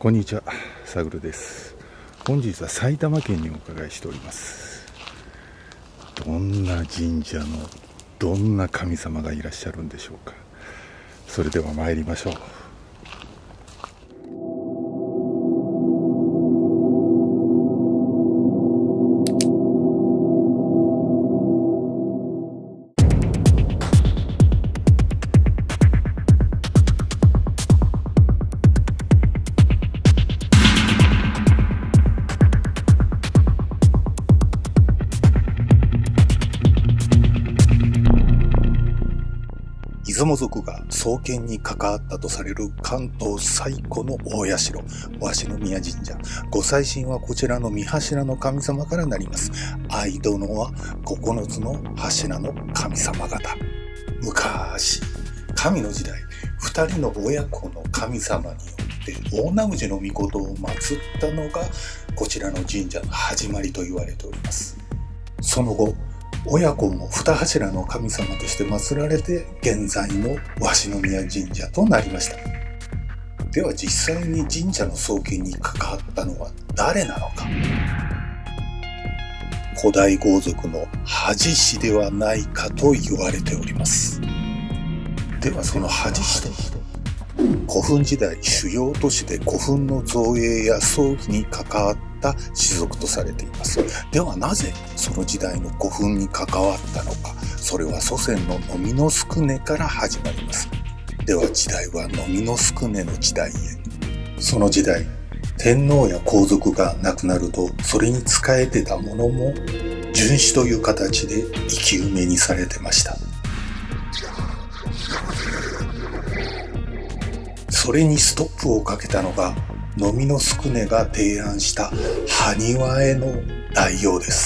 こんにちは、サグルです。本日は埼玉県にお伺いしております。どんな神社のどんな神様がいらっしゃるんでしょうか。それでは参りましょう。 出雲族が創建に関わったとされる関東最古の大社、鷲宮神社。ご祭神はこちらの御柱の神様からなります。愛殿は9つの柱の神様方。昔、神の時代、2人の親子の神様によって大名氏の御事を祀ったのがこちらの神社の始まりと言われております。その後、親子も二柱の神様として祀られて現在の鷲宮神社となりました。では実際に神社の創建に関わったのは誰なのか。古代豪族の恥氏ではないかと言われております。ではその恥氏と古墳時代主要都市で古墳の造営や葬儀に関わった氏族とされています。ではなぜその時代の古墳に関わったのか。それは祖先のノミノスクネから始まります。では時代はノミノスクネの時代へ。その時代、天皇や皇族が亡くなるとそれに仕えてたものも殉死という形で生き埋めにされてました。それにストップをかけたのがノミノスクネが提案した埴輪絵の内容です。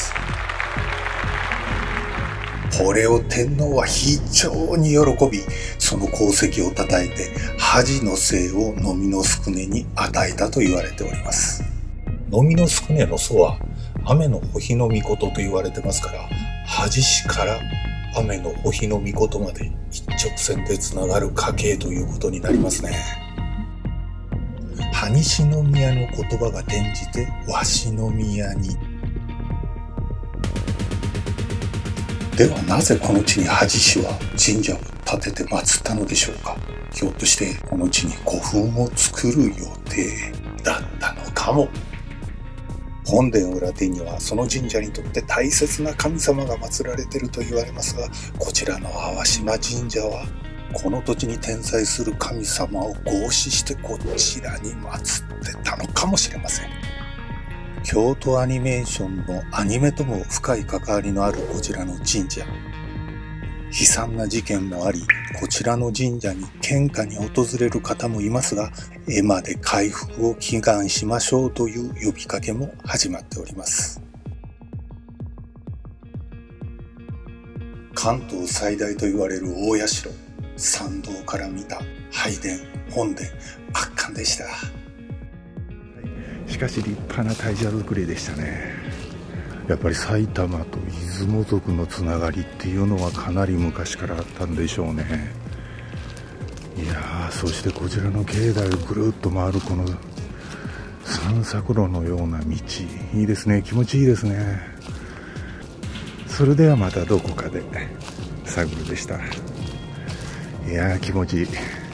これを天皇は非常に喜び、その功績を称えて恥の姓をノミノスクネに与えたと言われております。ノミノスクネの祖は雨のお日の御事と言われてますから、恥氏から雨のお日の御事まで一直線でつながる家系ということになりますね。萩篠宮の言葉が転じて鷲宮に。ではなぜこの地に恥氏は神社を建てて祀ったのでしょうか。ひょっとしてこの地に古墳を作る予定だったのかも。本殿裏手にはその神社にとって大切な神様が祀られていると言われますが、こちらの淡島神社はこの土地に点在する神様を合祀してこちらに祀ってたのかもしれません。京都アニメーションのアニメとも深い関わりのあるこちらの神社。悲惨な事件もあり、こちらの神社に献花に訪れる方もいますが、絵馬で回復を祈願しましょうという呼びかけも始まっております。関東最大と言われる大社、参道から見た拝殿、本殿、圧巻でした。 しかし立派な大社造りでしたね。やっぱり埼玉と出雲族のつながりっていうのはかなり昔からあったんでしょうね。いやー、そしてこちらの境内をぐるっと回るこの散策路のような道、いいですね。気持ちいいですね。それではまたどこかで。サグルでした。いやー、気持ちいい。